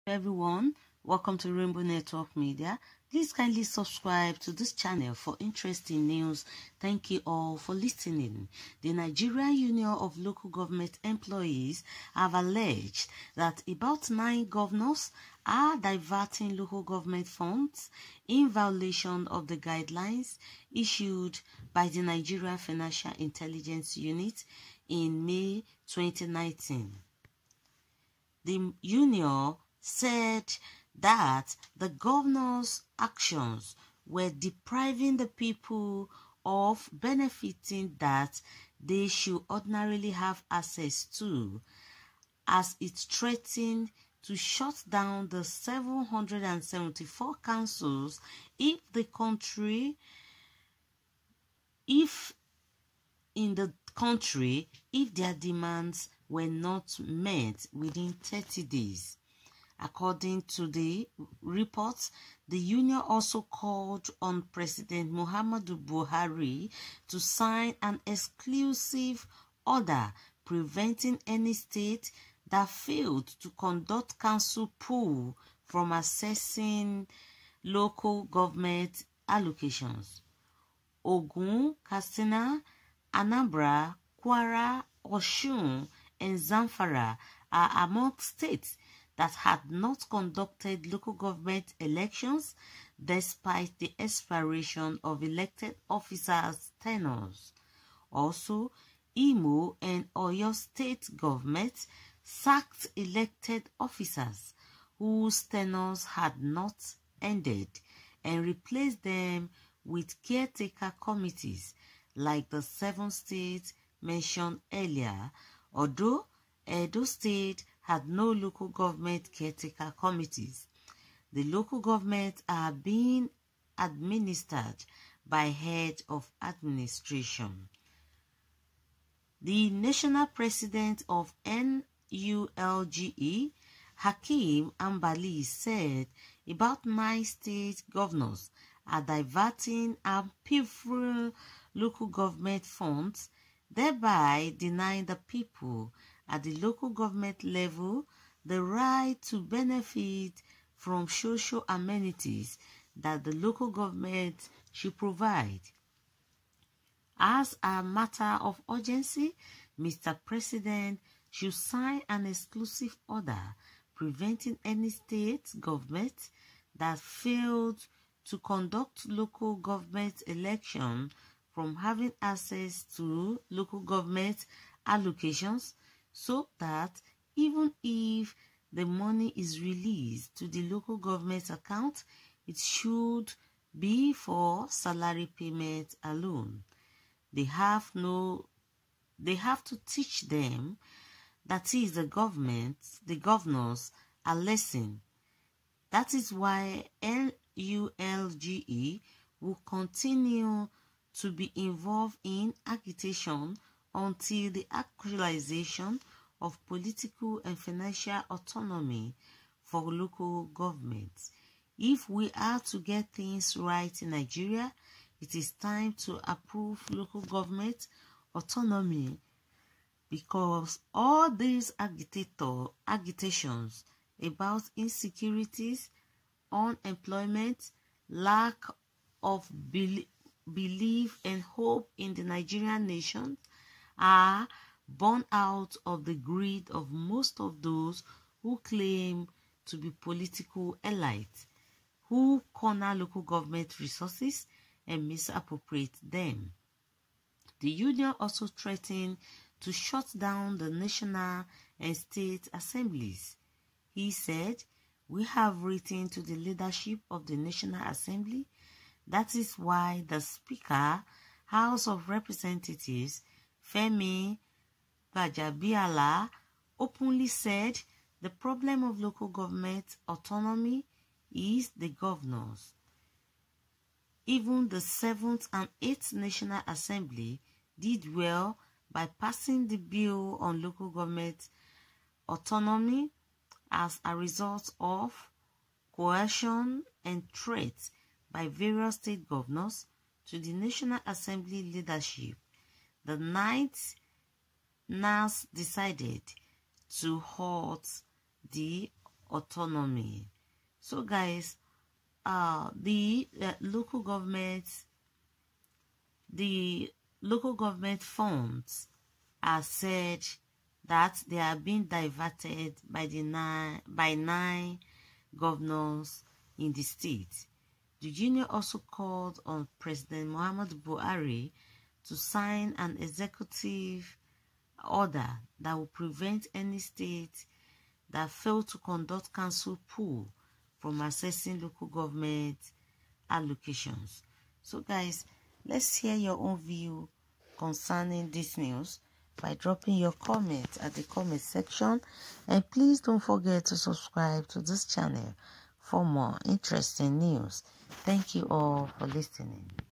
Everyone, welcome to Rainbow Network Media. Please kindly subscribe to this channel for interesting news. Thank you all for listening. The Nigerian Union of Local Government Employees have alleged that about 9 governors are diverting local government funds in violation of the guidelines issued by the Nigeria Financial Intelligence Unit in May 2019. The union said that the governor's actions were depriving the people of benefiting that they should ordinarily have access to, as it threatened to shut down the 774 councils if their demands were not met within 30 days. According to the report, the union also called on President Muhammadu Buhari to sign an exclusive order preventing any state that failed to conduct council pool from accessing local government allocations. Ogun, Katsina, Anambra, Kwara, Osun, and Zamfara are among states that had not conducted local government elections despite the expiration of elected officers' tenures. Also, Imo and Oyo state governments sacked elected officers whose tenures had not ended and replaced them with caretaker committees like the 7 states mentioned earlier, although Edo State had no local government caretaker committees. The local governments are being administered by head of administration. The national president of NULGE, Hakeem Ambali, said about 9 state governors are diverting unpaid local government funds, thereby denying the people at the local government level the right to benefit from social amenities that the local government should provide. As a matter of urgency, Mr. President should sign an exclusive order preventing any state government that failed to conduct local government election from having access to local government allocations, so that even if the money is released to the local government account, it should be for salary payment alone. They have to teach them, that is the governors, a lesson. That is why NULGE will continue to be involved in agitation until the actualization of political and financial autonomy for local governments. If we are to get things right in Nigeria, it is time to approve local government autonomy, because all these agitations about insecurities, unemployment, lack of belief and hope in the Nigerian nation are born out of the greed of most of those who claim to be political elites, who corner local government resources and misappropriate them. The union also threatened to shut down the national and state assemblies. He said, "We have written to the leadership of the National Assembly. That is why the Speaker, House of Representatives, Femi Gbajabiamila, openly said the problem of local government autonomy is the governors. Even the 7th and 8th National Assembly did well by passing the bill on local government autonomy as a result of coercion and threats by various state governors to the National Assembly leadership. The 9th NAS decided to halt the autonomy. So guys, the local government funds are said that they are being diverted by nine governors in the state. The union also called on President Muhammadu Buhari to sign an executive order that will prevent any state that failed to conduct council pool from accessing local government allocations. So guys, let's hear your own view concerning this news by dropping your comments at the comment section, and please don't forget to subscribe to this channel for more interesting news. Thank you all for listening.